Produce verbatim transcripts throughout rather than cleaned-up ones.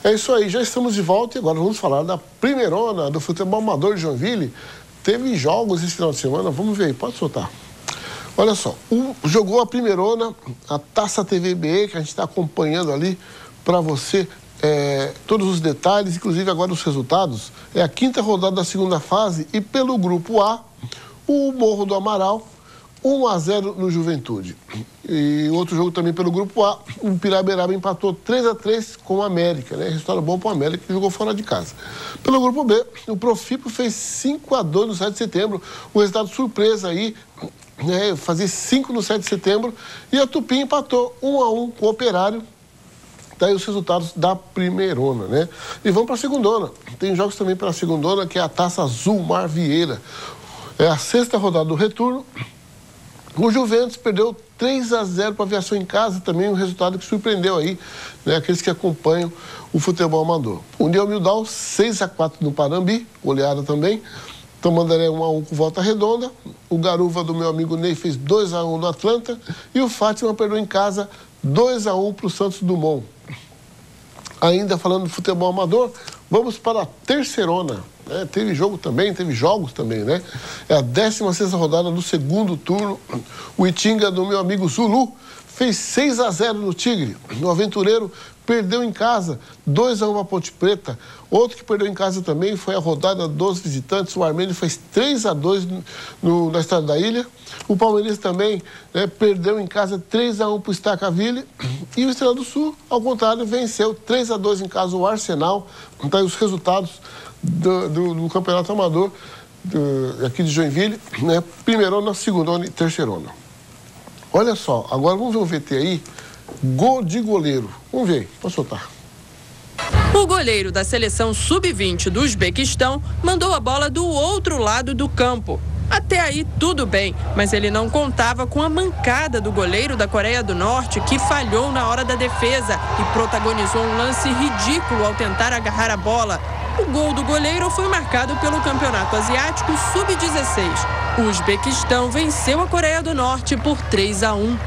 É isso aí, já estamos de volta e agora vamos falar da primeirona do futebol amador de Joinville. Teve jogos esse final de semana, vamos ver aí, pode soltar. Olha só, um, jogou a primeirona, a Taça T V B E, que a gente está acompanhando ali para você é, todos os detalhes, inclusive agora os resultados. É a quinta rodada da segunda fase e pelo grupo A, o Morro do Amaral, um a zero no Juventude. E outro jogo também pelo grupo A, o Piraberaba empatou três a três com o América, né? Resultado bom para o América, que jogou fora de casa. Pelo grupo B, o Profipo fez cinco a dois no sete de setembro, um resultado surpresa aí, né? Fazer cinco no sete de setembro, e a Tupi empatou um a um com o Operário. Daí os resultados da primeirona, né? E vamos para a segundona. Tem jogos também para a segundona, que é a Taça Azul Mar Vieira. É a sexta rodada do retorno. O Juventus perdeu três a zero para a Aviação em casa, também um resultado que surpreendeu aí, né, aqueles que acompanham o futebol amador. União Mildal, seis a quatro no Parambi, goleada também. Tamandaré um a um com Volta Redonda. O Garuva do meu amigo Ney fez dois a um no Atlanta. E o Fátima perdeu em casa dois a um para o Santos Dumont. Ainda falando de futebol amador, vamos para a terceirona. É, teve jogo também, teve jogos também, né? É a décima sexta rodada do segundo turno. O Itinga do meu amigo Zulu fez seis a zero no Tigre. O Aventureiro perdeu em casa, dois a um a Ponte Preta. Outro que perdeu em casa também foi a rodada dos visitantes. O Armênio fez três a dois no, na Estrada da Ilha. O Palmeirense também, né, perdeu em casa três a um para o Stacaville. E o Estrela do Sul, ao contrário, venceu três a dois em casa o Arsenal. Então, aí os resultados do, do, do Campeonato Amador do, aqui de Joinville, né? Primeirona, segundona e terceirona. Olha só, agora vamos ver o V T aí. Gol de goleiro. Vamos ver, pode soltar. O goleiro da seleção sub vinte do Uzbequistão mandou a bola do outro lado do campo. Até aí tudo bem, mas ele não contava com a mancada do goleiro da Coreia do Norte, que falhou na hora da defesa e protagonizou um lance ridículo ao tentar agarrar a bola. O gol do goleiro foi marcado pelo Campeonato Asiático sub dezesseis. O Uzbequistão venceu a Coreia do Norte por três a um.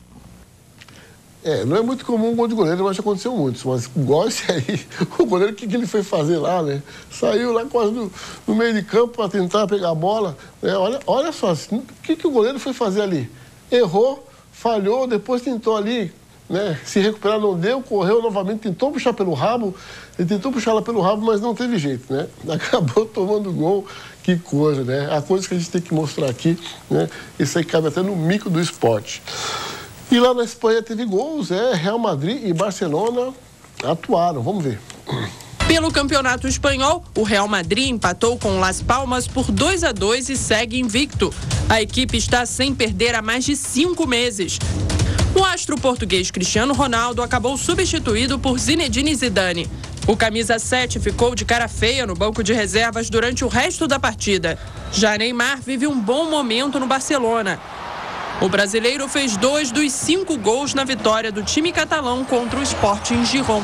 É, não é muito comum um gol de goleiro, mas já aconteceu muitos. Mas igual esse aí, o goleiro, o que, que ele foi fazer lá, né? Saiu lá quase no, no meio de campo para tentar pegar a bola. Né? Olha, olha só, o que, que o goleiro foi fazer ali? Errou, falhou, depois tentou ali, né, se recuperar, não deu, correu novamente, tentou puxar pelo rabo. Ele tentou puxar ela pelo rabo, mas não teve jeito, né? Acabou tomando gol. Que coisa, né? A coisa que a gente tem que mostrar aqui, né? Isso aí cabe até no mico do esporte. E lá na Espanha teve gols, é, Real Madrid e Barcelona atuaram, vamos ver. Pelo Campeonato Espanhol, o Real Madrid empatou com Las Palmas por dois a dois e segue invicto. A equipe está sem perder há mais de cinco meses. O astro português Cristiano Ronaldo acabou substituído por Zinedine Zidane. O camisa sete ficou de cara feia no banco de reservas durante o resto da partida. Já Neymar vive um bom momento no Barcelona. O brasileiro fez dois dos cinco gols na vitória do time catalão contra o Sporting Gijón.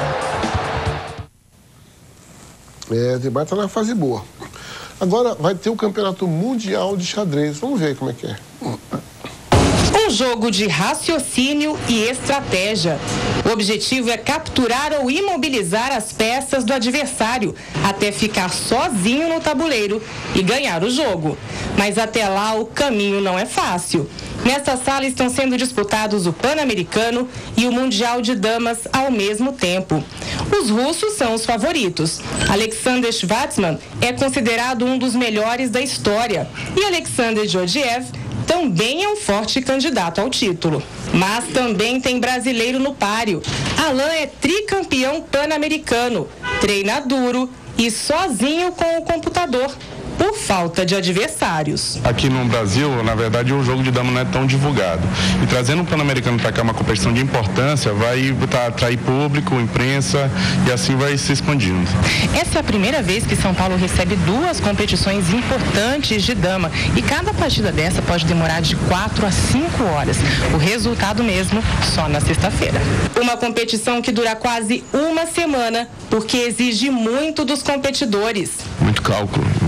É, o Neymar está na fase boa. Agora vai ter o Campeonato Mundial de Xadrez. Vamos ver como é que é. Um jogo de raciocínio e estratégia. O objetivo é capturar ou imobilizar as peças do adversário até ficar sozinho no tabuleiro e ganhar o jogo. Mas até lá o caminho não é fácil. Nesta sala estão sendo disputados o Pan-Americano e o Mundial de Damas ao mesmo tempo. Os russos são os favoritos. Alexander Schwartzman é considerado um dos melhores da história e Alexander Georgiev também é um forte candidato ao título. Mas também tem brasileiro no páreo. Alan é tricampeão pan-americano, treina duro e sozinho com o computador, por falta de adversários. Aqui no Brasil, na verdade, o jogo de dama não é tão divulgado. E trazendo o Pan-Americano para cá, uma competição de importância, vai atrair público, imprensa e assim vai se expandindo. Essa é a primeira vez que São Paulo recebe duas competições importantes de dama. E cada partida dessa pode demorar de quatro a cinco horas. O resultado mesmo só na sexta-feira. Uma competição que dura quase uma semana, porque exige muito dos competidores. Muito cálculo,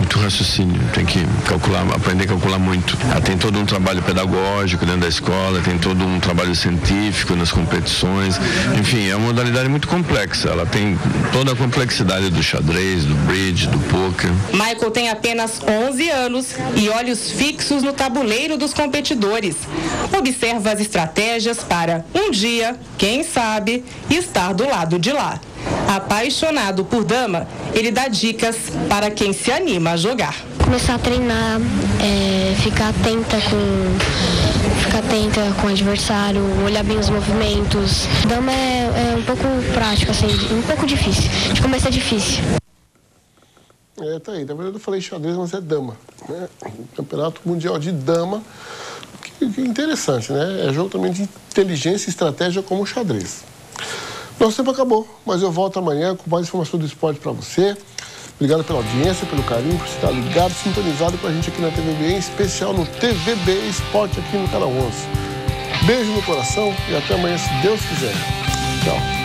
muito raciocínio, tem que calcular, aprender a calcular muito. Ela tem todo um trabalho pedagógico dentro da escola, tem todo um trabalho científico nas competições, enfim, é uma modalidade muito complexa, ela tem toda a complexidade do xadrez, do bridge, do poker. Michael tem apenas onze anos e olhos fixos no tabuleiro dos competidores. Observa as estratégias para, um dia, quem sabe, estar do lado de lá. Apaixonado por dama, ele dá dicas para quem se anima a jogar. Começar a treinar, é, ficar atenta com, ficar atenta com o adversário, olhar bem os movimentos. Dama é, é um pouco prático, assim, um pouco difícil. De começo é difícil. É, tá aí. Na verdade eu falei xadrez, mas é dama, né? Campeonato Mundial de Dama, que, que interessante, né? É jogo também de inteligência e estratégia como o xadrez. Nosso tempo acabou, mas eu volto amanhã com mais informação do esporte para você. Obrigado pela audiência, pelo carinho, por estar ligado, sintonizado com a gente aqui na T V B, em especial no T V B Esporte aqui no Canal onze. Beijo no coração e até amanhã, se Deus quiser. Tchau.